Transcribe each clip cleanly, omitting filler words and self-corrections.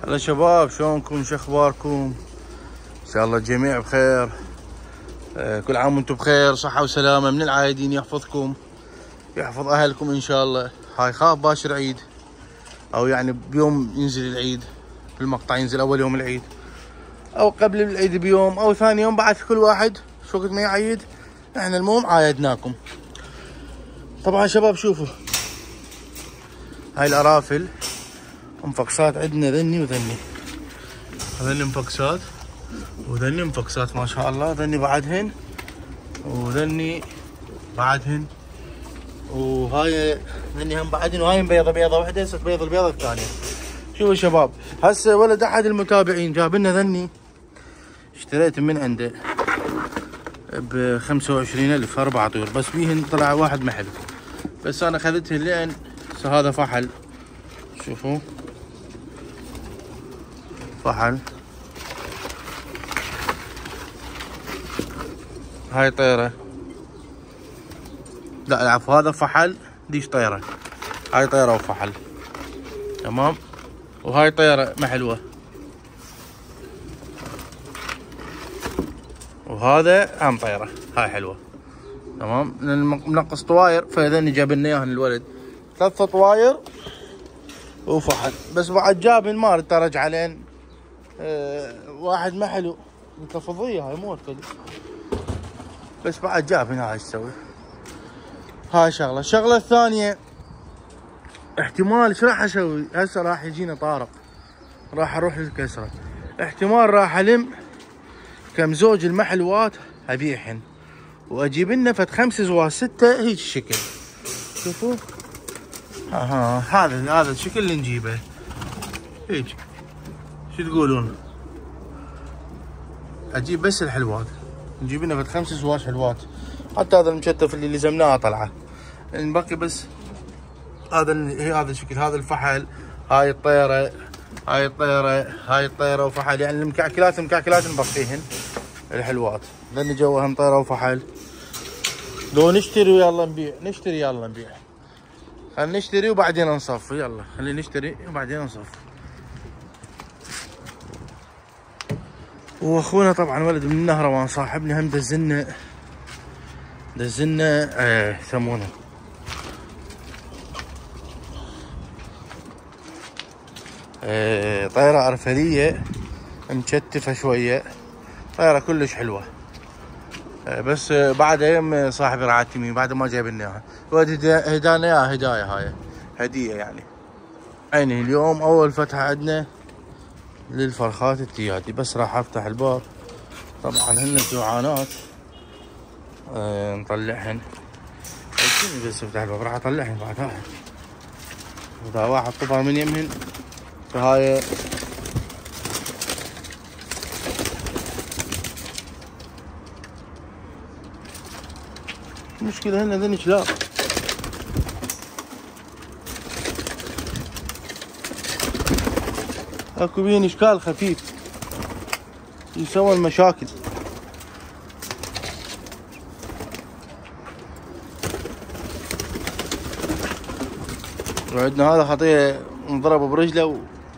هلا شباب، شلونكم؟ شو اخباركم؟ ان شاء الله الجميع بخير. كل عام وانتم بخير، صحة وسلامة من العايدين، يحفظكم يحفظ اهلكم ان شاء الله. هاي خاف باشر عيد، او يعني بيوم ينزل العيد، بالمقطع ينزل اول يوم العيد او قبل العيد بيوم او ثاني يوم، بعد كل واحد شو وقت ما يعيد. احنا المهم عايدناكم. طبعا شباب شوفوا هاي الارافل مفقسات، عندنا ذني وذني، هذني مفقسات وذني مفقسات ما شاء الله، ذني بعدهن وذني بعدهن، وهاي ذني هم بعدهن، وهاي بيضه بيضه واحده، هسه بيض البيضه الثانيه. شوفوا شباب، هسه ولد احد المتابعين جاب لنا ذني، اشتريت من عنده ب 25,000 4 طيور، بس بيهن طلع واحد محل، بس انا اخذتهن لان هذا فحل. شوفوا فحل، هاي طيرة، لا العفو هذا فحل ديش طيرة، هاي طيرة وفحل تمام، وهاي طيرة محلوة، وهذا هم طيرة هاي حلوة تمام. منقص طواير، فاذا جاب لنا اياهن الولد 3 طواير وفحل، بس بعد جابن ما رد ترجع لين واحد ما حلو، انت فضيه هاي مو كذا، بس بعد جابن. هاي ايش تسوي؟ هاي شغله. الشغله الثانيه احتمال ايش راح اسوي هسه؟ راح يجينا طارق، راح اروح للكسره، احتمال راح الم كم زوج المحلوات ابيعهن، واجيب لنا فد 5 زواج 6 هيك الشكل. شوفوا هذا الشكل اللي نجيبه هيك. شو تقولون؟ اجيب بس الحلوات، نجيب لنا فد 5 زواج حلوات، حتى هذا المشتف اللي لزمناه طلعه، نبقي بس هذا الشكل، هذا الفحل، هاي الطيره، هاي الطيره، هاي الطيره وفحل، يعني المكعكلات نبقيهن الحلوات، لان جوهن طيره وفحل. لو نشتري ويلا نبيع، نشتري يلا نبيع، خلينا نشتري وبعدين نصفي، يلا خلينا نشتري وبعدين نصفي. واخونا طبعا ولد من النهروان صاحبنا هم دزلنا يسمونه طيرة أرفلية مشتفة شوية، طيرة كلش حلوة، بس بعد يوم صاحبي رعاة يمين بعد ما جايب لنا اياها، ولد هدانا اياها هدايا، هاي هدية يعني. عيني اليوم أول فتحة عندنا للفرخات التيادي، بس راح أفتح الباب. طبعا هن جوعانات، نطلعهن بس افتح الباب راح اطلعهن بعد. هاي اذا واحد طفى من يمهن فهاي المشكلة. هن ذني كلاب، اكو بيهن اشكال خفيف يسوون مشاكل. وعندنا هذا خطيه انضرب برجله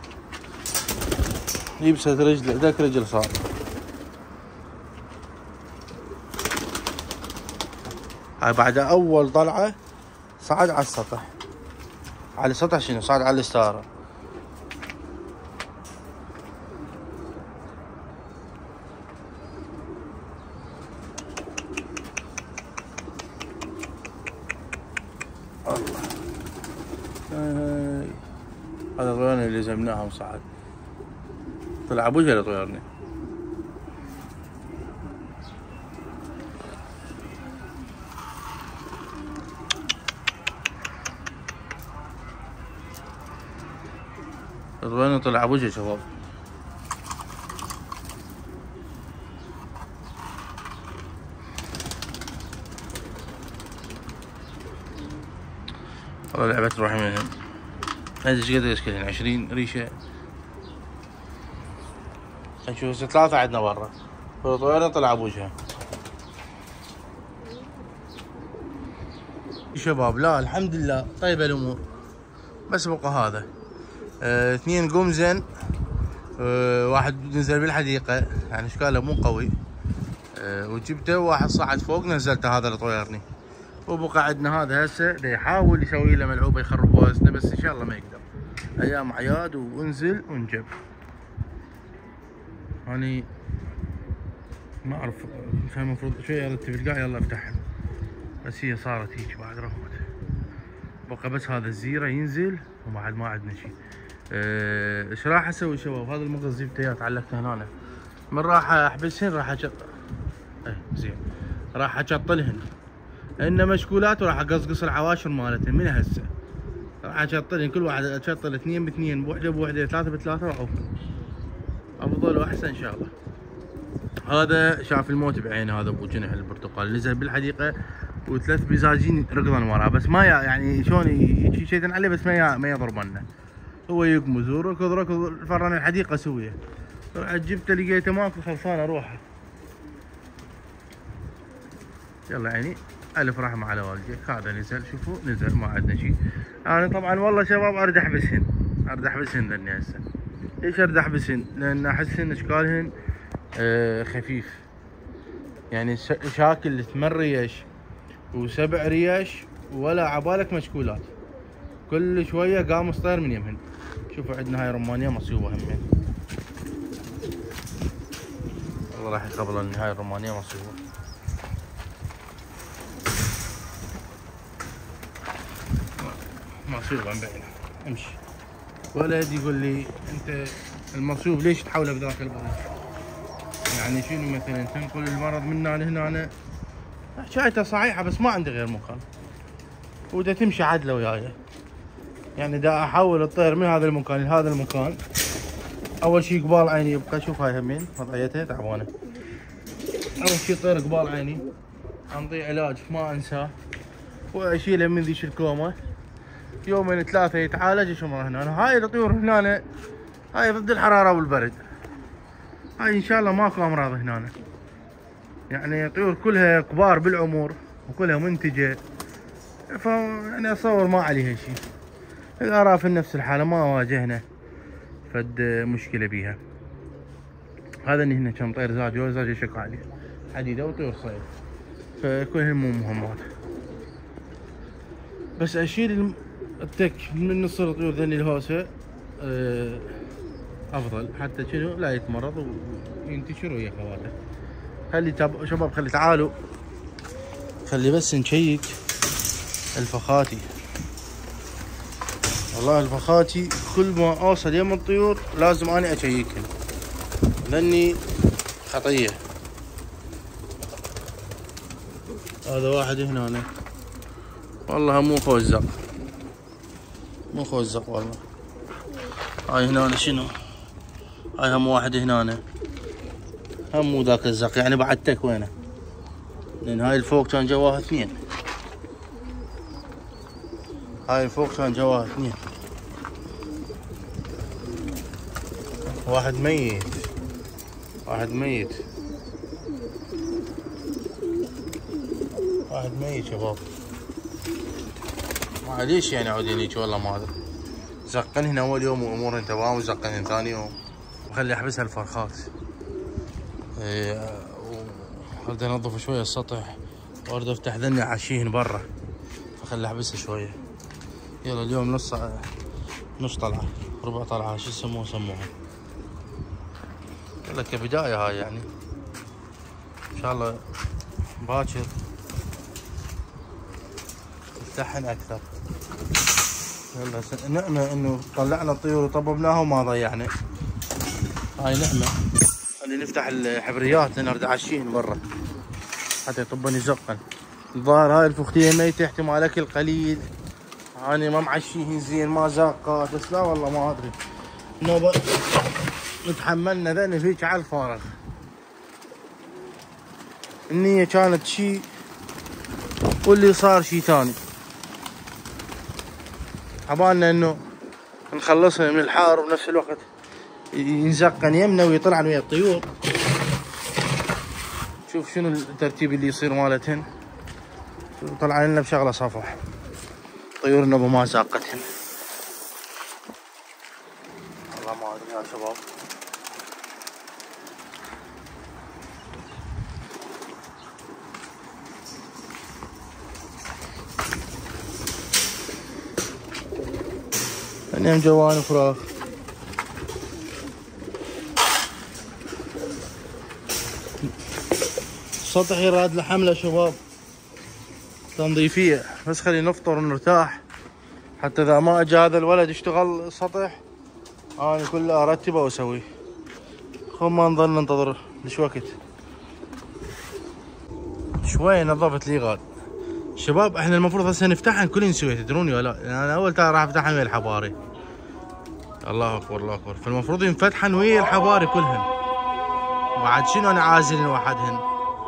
يبست رجله، ذاك رجل صار. هاي بعد اول طلعه صعد على السطح، على السطح شنو؟ صعد على الستاره. الله هذا طيرنا اللي زمناهم صعد، طلع ابوجه لطيرنا. طيرنا طلع ابوجه شباب. والله لعبة تروح منهم. هذه ايش قد يشكلين؟ 20 ريشة. نشوف هسه 3 عندنا برا، فطيرنا طلع بوجهها. شباب لا الحمد لله طيبة الامور، بس بقى هذا 2 قمزن واحد نزل بالحديقة يعني اشكاله مو قوي، وجبته واحد صعد فوق نزلته هذا الطويرني. وبقى عندنا هذا هسه دا يحاول يسوي له ملعوبه يخرب وزنه، بس ان شاء الله ما يقدر. ايام عياد وانزل ونجب. اني ما اعرف كان المفروض شوي ارتب القاع يلا افتحها، بس هي صارت هيك بعد رفضت. بقى بس هذا الزيره ينزل وبعد ما عندنا شيء. ايش راح اسوي شباب؟ هذا المقص جبته اياه تعلقته هنا، من راح احبسهن راح زين راح اشطلهن ان مشكولات، وراح اقصقص العواشر مالتهن من هسه. راح اشطلهن كل واحد اشطل 2 ب2 بوحده بوحده 3 ب3 واعوفن افضل واحسن ان شاء الله. هذا شاف الموت بعينه، هذا ابو جنح البرتقال نزل بالحديقه وثلاث بزاجين ركضن وراه، بس ما يعني شلون يشيدن عليه، بس ما يضربنا. هو يقمز وركض ركض فرن الحديقه سويه. رحت جبته لقيته ماكو خلصانه روحه. يلا عيني الف رحمه على والديك. هذا نزل شوفوا نزل ما عندنا شيء. انا طبعا والله شباب اريد احبسهن ذني هسه. ليش اريد احبسهن؟ لان احسهن اشكالهن خفيف، يعني شاكل 8 ريش و7 ريش ولا عبالك مشكولات، كل شويه قامص طير من يمهن. شوفوا عندنا هاي رمانيه مصيوبه همين، الله راح يقبلني. هاي الرمانيه مصيوبه. مصيوبه مبينه. امشي. ولد يقول لي انت المصيوب ليش تحوله بذاك البلد؟ يعني شنو مثلا تنقل المرض من هنا لهنا؟ حكايته صحيحه بس ما عندي غير مكان، ودا تمشي عدله وياي. يعني دا احول الطير من هذا المكان لهذا المكان. اول شيء قبال عيني يبقى، شوف هاي همين وضعيتها تعبانه. اول شيء طير قبال عيني انطيه علاج ما انساه، واشيله من ذيش الكومه، يومين 3 يتعالج يشمره هنا. هاي الطيور هنا هاي ضد الحراره والبرد، هاي ان شاء الله ماكو امراض هنا. يعني طيور كلها كبار بالعمر وكلها منتجه، يعني اتصور ما عليها شيء. الارافل نفس الحاله ما واجهنا فد مشكله بيها. هذا اللي هنا كم طير زاجي وزاجي شقالي حديده وطيور صيد، فكلهن مو مهمات. بس اشيل التك من نص الطيور ذني الهوسه افضل، حتى شنو لا يتمرض وينتشر ويا خواته. خلي شباب خلي تعالوا خلي بس نشيك الفخاتي. والله الفخاتي كل ما اوصل يم الطيور لازم اني اشيكهن لاني خطيه. هذا واحد هنا والله مو خوزق، مو خوزق والله. هاي هنا شنو؟ هاي هم واحد هنا هم مو ذاك الزق، يعني بعد تك وينه؟ لان هاي الفوق كان جواها 2. هاي الفوق كان جواها 2. واحد ميت، واحد ميت، واحد ميت شباب. معليش يعني عودين هيك والله ما ادري. زقنهن اول يوم وامورهن تمام، وزقنهن ثاني يوم وخلي احبسها الفرخات. اريد انظف شويه السطح واريد افتح ذني عشيهن برا، فخلي احبسها شويه. يلا اليوم نص طلعه ربع طلعه شو يسموها يلا كبدايه هاي، يعني ان شاء الله باكر نفتحن اكثر. يلا نعمه انه طلعنا الطيور وطببناها وما ضيعنا. هاي نعمه اللي نفتح الحبريات لان اريد اعشيهن برا حتى يطبن يزقن. الظاهر هاي الفختين ميته احتمال اكل قليل، اني ما معشيهن زين ما زاقات، بس لا والله ما ادري. نوبه نتحملنا ذني فيك على الفارغ. النية كانت شي واللي صار شي ثاني. عبالنا انه نخلصها من الحار وبنفس الوقت ينزقن يمنا ويطلعن ويا الطيور. شوف شنو الترتيب اللي يصير مالتهن. طلع لنا بشغله صفح طيورنا بما زاقتهن. والله ما ادري يا شباب. نعم جوان فراخ. السطح يراد لحمله شباب تنظيفيه، بس خلينا نفطر ونرتاح حتى اذا ما اجى هذا الولد يشتغل السطح انا كله ارتبه واسويه. خو ما نظل ننتظر ليش وقت. شوي نظفت لي غاد. شباب احنا المفروض هسه نفتحن كلن سويه، تدروني ولا لا؟ يعني انا اول ترى راح افتحن ويا الحباري. الله اكبر الله اكبر، فالمفروض ينفتحن ويا الحباري كلهن. بعد شنو انا عازل وحدهن.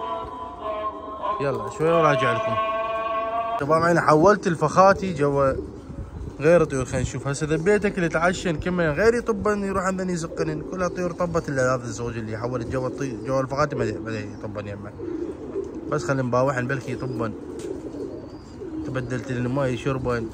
يلا شوي وراجع لكم. شباب انا حولت الفخاتي جوا غير طيور. خلينا نشوف هسه ذبيتك اللي تعشن كمين غير يطبن يروح عندنا يزقن، كلها طيور طبت الا هذا الزوج اللي حولت جوا الفخاتي بدا يطبن يمه. بس خلينا نباوحن بلكي يطبن. تبدلت الماي يشربن.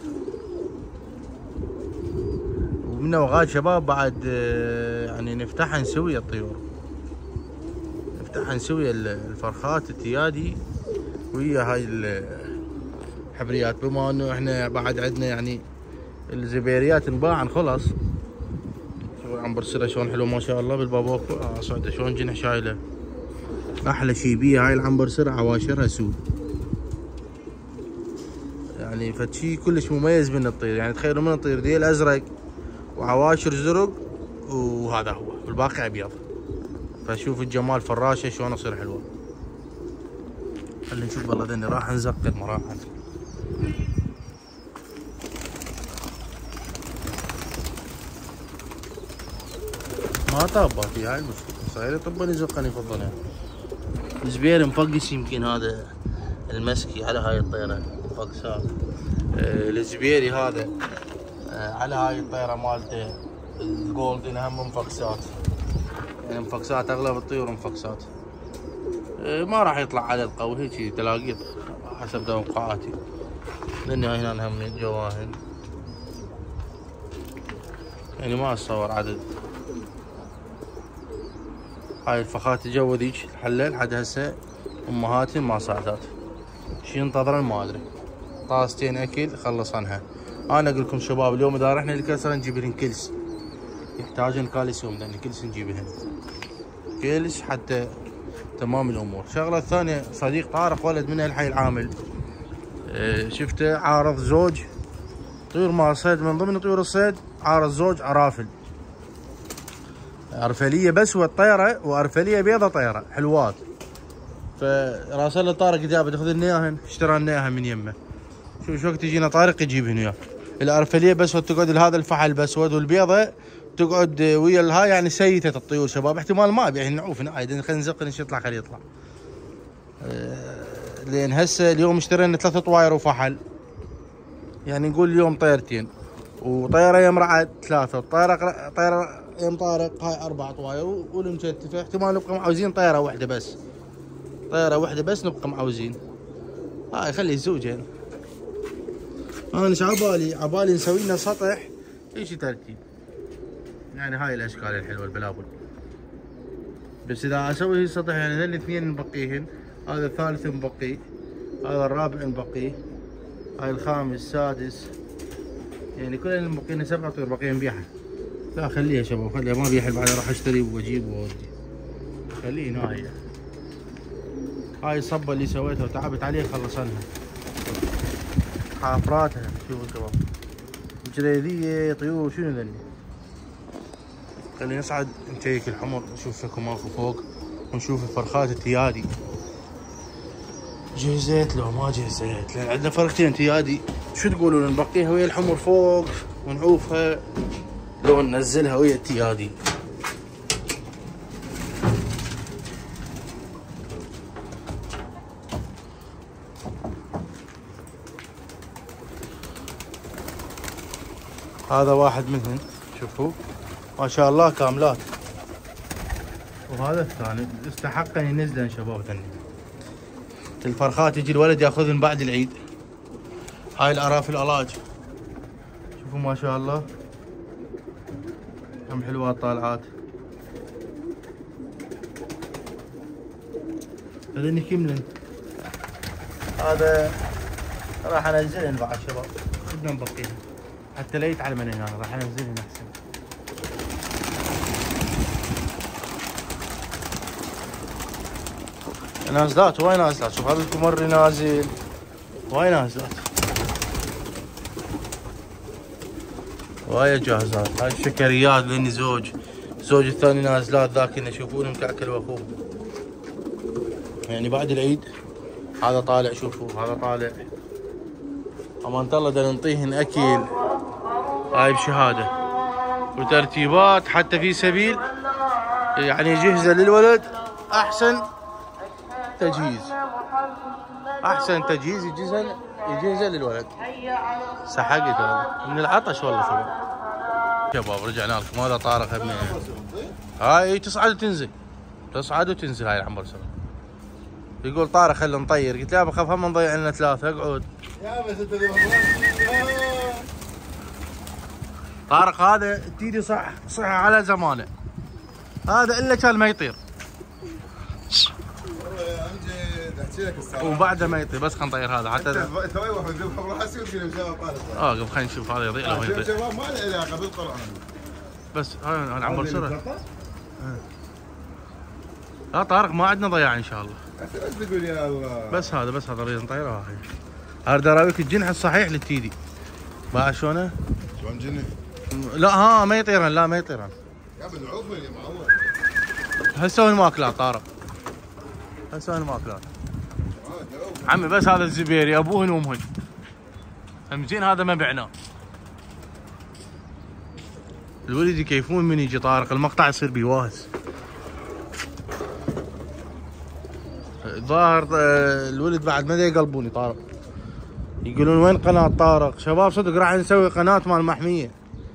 ومن وغاد شباب بعد يعني نفتحن سوية الطيور. نفتحن سوية الفرخات التيادي ويا هاي الحبريات، بما انه احنا بعد عندنا يعني الزبيريات انباعن خلص. شوف عنبر سره شلون حلو ما شاء الله بالبابوكو. صعده شلون جنح شايله. احلى شي بيها هاي العنبر سره عواشرها سود. يعني فشي كلش مميز من الطير. يعني تخيلوا من الطير ديل ازرق وعواشر زرق وهذا هو والباقي ابيض. فشوف الجمال فراشه شلون تصير حلوه. خلينا نشوف والله ذني راح نزقل مراحل. ما طابه في هاي المشكله. صاير يطبني يزقني يفضل. الزبير مفقس يمكن هذا المسكي على هاي الطيره مفقسات. الزبيري هذا على هاي الطيره مالته الجولدن هم مفقسات. يعني مفقسات اغلب الطيور مفقسات. ما راح يطلع عدد قوي هيك تلاقيط حسب توقعاتي. لاني هنا هم جواهن يعني ما اتصور عدد. هاي الفخات جو ذيك الحله لحد هسه امهاتهم ما صعدت. شي ينتظرن ما ادري. طاستين اكل خلصنها. انا اقول لكم شباب اليوم اذا رحنا للكسره نجيب لهن كلس. يحتاجن كالسيوم لان كلس نجيب لهن كلس حتى تمام الامور. شغله الثانيه صديق طارق ولد من الحي العامل شفته عارض زوج طيور مال صيد من ضمن طيور الصيد. عارض زوج عرافل. ارفليه بس والطيره وارفليه بيضه طيره حلوات. فراسل طارق جابه تاخذ لنا اياهن. اشترى لنا اياها من يمه. شو وقت يجينا طارق يجيبهن وياه. الارفليه بس تقعد هذا الفحل الاسود والبيضه تقعد ويا الهاي يعني سيته الطيور شباب. احتمال ما ابي يعني نعوف عادي خلينا نزق ايش يطلع خليه يطلع. لان هسه اليوم اشترينا 3 طواير وفحل. يعني نقول اليوم طيرتين وطيره يم رعد 3 طيره يم طارق هاي 4 طواير والمشتفه. احتمال نبقى معوزين طيره واحده بس. طيره واحده بس نبقى معوزين. هاي خلي زوجين. انا ايش عبالي نسوي لنا سطح هيك ترتيب. يعني هاي الاشكال الحلوه البلابل. بس اذا اسوي هي السطح يعني ذل الاثنين نبقيهن. هذا الثالث نبقيه. هذا الرابع نبقيه. هاي الخامس السادس. يعني كلنا نبقينا 7 طيور بقيه نبيعها. لا خليها شباب خليها ما بيحل بعدين راح اشتري واجيب واودي. خلينا هاي الصبه اللي سويتها وتعبت عليها خلصناها. حافراتها شوفوا شباب. جريديه طيور شنو ذني. خلينا نصعد نشيك الحمر نشوف اكو ماكو فوق ونشوف الفرخات التيادي جهزت لو ما جهزت. لان عندنا فرختين تيادي. شو تقولون نبقيها ويا الحمر فوق ونعوفها لو ننزلها ويا التيادي. هذا واحد منهم شوفوا ما شاء الله كاملات. وهذا الثاني استحق ان ينزلن شباب ثاني. الفرخات يجي الولد ياخذن بعد العيد. هاي الارافل الاج شوفوا ما شاء الله هم حلوات طالعات. هذني كملن. هذا راح انزلن بعد شباب. بدنا نبقيها. حتى لا يتعلم من هنا، راح انزل هنا احسن. نازلات هواي نازلات، شوف هذا الكمري نازل هواي نازلات، هواي جاهزات. هاي الشكريات لاني زوج الثاني نازلات، ذاك يشوفونه مكعكل واخوه. يعني بعد العيد هذا طالع، شوفوا هذا طالع. امان الله بدنا نعطيهن اكل، هاي بشهاده وترتيبات حتى في سبيل يعني جهزه للولد احسن تجهيز، احسن تجهيز يجهزه للولد. سحقت هذا من العطش والله شباب. رجعنا لكم. هذا طارق ابني، هاي تصعد وتنزل، تصعد وتنزل هاي العنبرسه. يقول طارق خلينا نطير، قلت لا بخاف هم نضيع لنا ثلاثه. اقعد يا بس انت طارق هذا تيدي صح على زمانه، هذا الا كان ما يطير وبعده ما يطير. بس خلينا نطير هذا حتى توي واحد راح اسوي فيلم شباب طارق. اوقف خلينا نشوف هذا يضيع له يطير. شباب ما له علاقه بالقران، بس هاي العنبر سرعه. لا طارق ما عندنا ضياع ان شاء الله. بس تقول يا الله. بس هذا نريد نطيرها. هاي هذا دراويك الجنح الصحيح للتيدي. بعد شلونه؟ شلون جنح؟ لا ها ما يطيرن، لا ما يطيرن. يا ابن العوفه يا معود. هسه وين ماكلات طارق؟ هسه وين ماكلات؟ عمي بس هذا الزبيري ابوهن وامهن. همزين هذا ما بعناه. الولد يكيفون من يجي طارق، المقطع يصير بيواهس. ظاهر الولد بعد ما يقلبوني طارق، يقولون وين قناة طارق؟ شباب صدق راح نسوي قناة مال المحمية.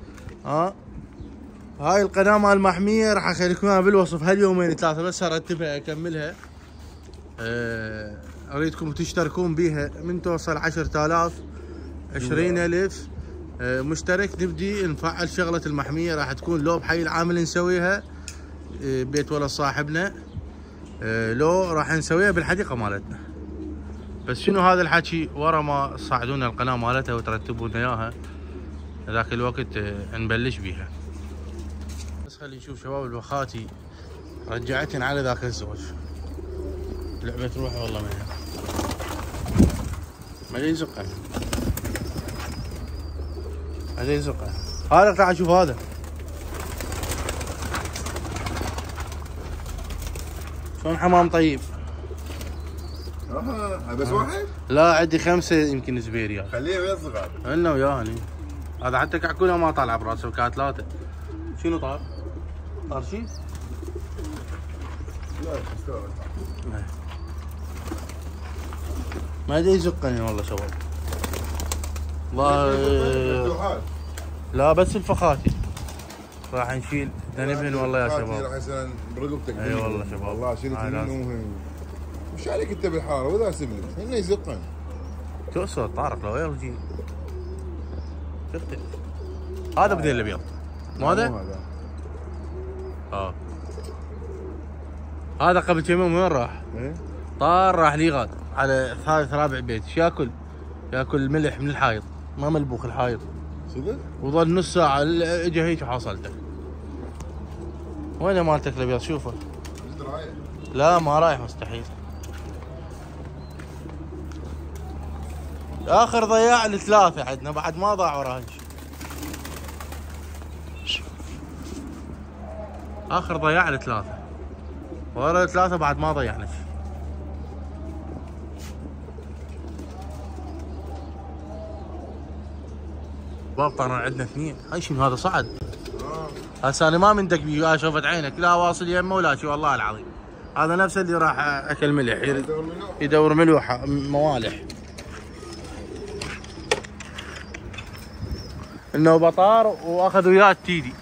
هاي القناة مال المحمية راح اخلي لكم اياها بالوصف هاليومين ثلاثة، بس ارتبها اكملها. اريدكم تشتركون بيها من توصل 10,000 20,000 مشترك نبدي نفعل شغلة المحمية. راح تكون لو بحي العامل نسويها بيت ولد صاحبنا، لو راح نسويها بالحديقة مالتنا. بس شنو هذا الحكي ورا ما تصعدونا القناة مالتها وترتبون اياها ذاك الوقت نبلش بيها. بس خلي نشوف شباب البخاتي رجعتن على ذاك الزوج. لعبة روحي والله منها ما يزقها، ما يزقها. هذا تعال شوف هذا شلون حمام طيب. بس واحد؟ لا عندي 5 يمكن زبيريات. خليه ويا الصغار. انا وياهني. هذا حتى كعكوله ما طالع براسه، كانت 3. شنو طار؟ طار شيء؟ لا استوى. ما ادري يزقني والله شباب. والله لا بس الفخاتي راح نشيل نبهن والله يا شباب. راح يصير برقبتك. اي والله شباب والله شلت منه. وش عليك انت بالحاره وذا سبلت هنا يزقن. تقصد طارق لو يرجي تختلف. هذا بديل الابيض مو هذا؟ هذا قبل كم يوم وين راح؟ ايه؟ طار راح لي غاد على ثالث رابع بيت. ايش ياكل؟ ياكل ملح من الحايط، ما ملبوخ الحايط. صدق؟ وظل نص ساعة اجى هيك وحصلته. وين مالتك الابيض؟ شوفه. لا ما رايح مستحيل. اخر ضياع ل3 عندنا بعد ما ضاع وراه شيء. اخر ضياع ل3 ورا 3 بعد ما ضيعنا شيء. باب طبعا عندنا 2. هاي شنو هذا صعد؟ هسه انا ما مندك بيه شوفت عينك لا واصل يمه ولا شيء والله العظيم. هذا نفسه اللي راح اكل ملح يدور ملوحه موالح. انه بطار واخذ وياه التيدي.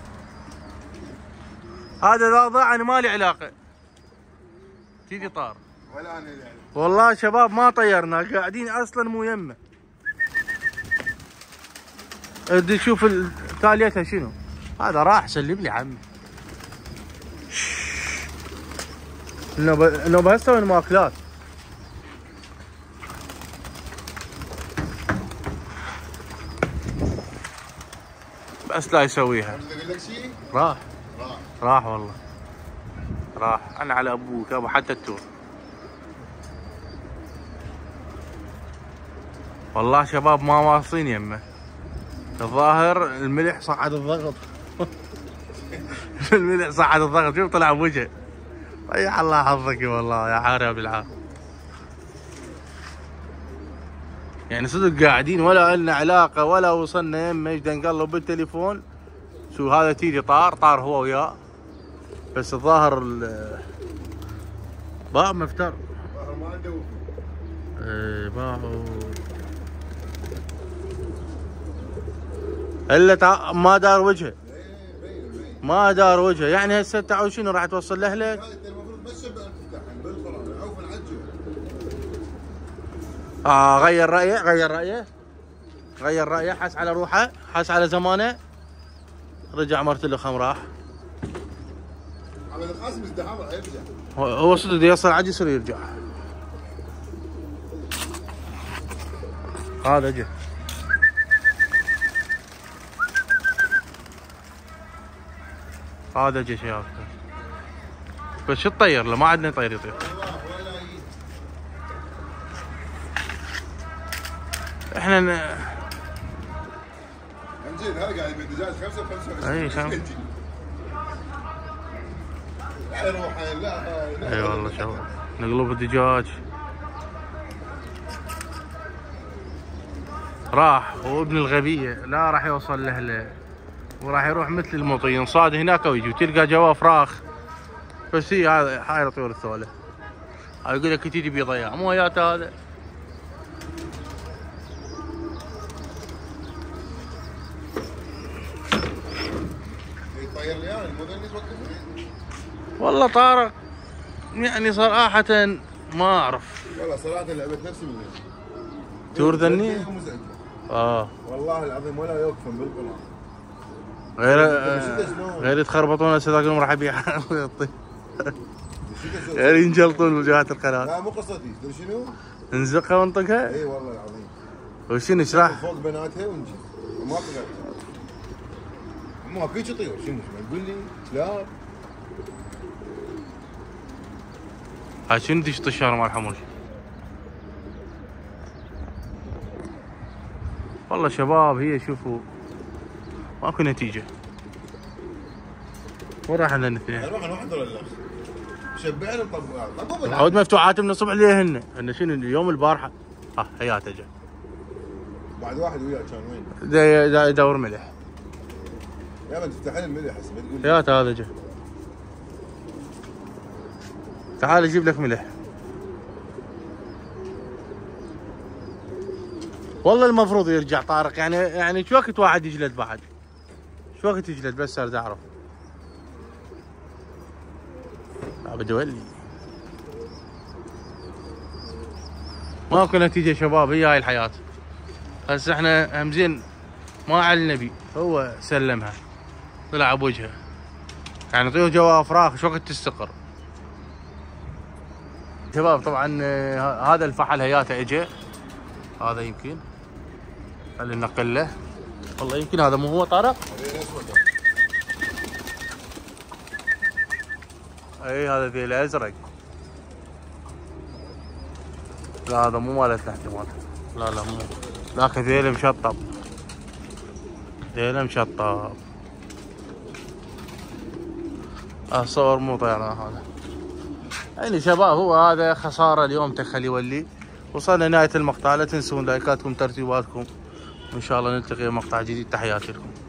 هذا اذا ضاع انا مالي علاقه. تيدي طار. ولا انا يعني. والله شباب ما طيرنا قاعدين اصلا مو يمه. ادي شوف تاليتها شنو؟ هذا راح سلم لي عمي. انه هسه وين ماكلات. بس لا يسويها. اقول لك شيء؟ راح راح. راح والله راح. انا على ابوك ابو حتى التور. والله شباب ما واصلين يمه. الظاهر الملح صعد الضغط. الملح صعد الضغط. شوف طلع بوجهه. طيح الله حظك والله يا حارة بالعافية. يعني صدق قاعدين ولا لنا علاقة ولا وصلنا يمه. ايش نقلب بالتليفون. شو هذا تيجي طار هو وياه. بس الظاهر باع مفتر. الظاهر ما عنده وفي. ايه باعوا. الا ما دار وجهه. ما دار وجهه. يعني هسه تعال شنو راح توصل لاهلك؟ هذا انت المفروض ما تشبع تفتح بالقران عوف العجل. غير رأيه حس على روحه حس على زمانه. رجع مرت له خم راح. عبد القاسم ازدحام راح يرجع. هو صدق يصل عاد يصير يرجع. هذا جه. هذا جه شيء بس شو تطير له ما عندنا طير يطير. احنا امجد هذا قاعد يبيع دجاج 5 اي شام. لا روحه لا. اي والله شباب نقلب الدجاج. راح وابن الغبية لا راح يوصل لاهله وراح يروح مثل المطي ينصاد هناك ويجي وتلقى جواه فراخ. بس هي هاي الطيور الثولة. هاي يقول لك تجي بيضيع مو وياته هذا. يطير لي يعني مو ذا اللي توقفني. والله طارق يعني صراحة ما اعرف. والله صراحة لعبت نفسي من تور ذني؟ والله العظيم ولا يوقفون بالقران. غير يتخربطون هسه ذاك اليوم راح يبيع ويطي. غير ينجلطون بجهات القناة. لا مو قصتي تدري شنو؟ نزقها ونطقها؟ اي والله العظيم. وشنو ايش راح؟ فوق بناتها ونجي ما قدرت. ما فيك طيور شنو تقول لي؟ لا هاي شنو تجي طشار مال حمر؟ والله شباب هي شوفوا ماكو نتيجة. وين راح لنا الاثنين؟ نروح نحضر الاخ شبعنا طب العود مفتوحات من الصبح ليهن. هن شنو اليوم البارحة؟ حياته جا. بعد واحد وياه كان وين؟ يدور ملح. يا ما تفتح لي الملح هسه ما تقول لي. حياته هذا جا. تعال اجيب لك ملح. والله المفروض يرجع طارق. يعني شو وقت واحد يجلد بعد؟ شو وقت يجلد بس صار تعرف. بدي اولي. ماكو نتيجة شباب هي هاي الحياة. هسه احنا همزين ما على النبي هو سلمها طلع بوجهه. يعني طيور جوا فراخ شو وقت تستقر. شباب طبعا هذا الفحل هياته اجى. هذا يمكن خلينا ننقل له. والله يمكن هذا مو هو طارق. اي هذا ذيل ازرق. لا هذا مو مالتنا احتمال. لا مو ذاك ذيل مشطب. ذيل مشطب. الصور مو طيران هذا. يعني شباب هو هذا خسارة اليوم تخلي يولي. وصلنا نهاية المقطع. لا تنسون لايكاتكم ترتيباتكم وان شاء الله نلتقي مقطع جديد. تحياتي لكم.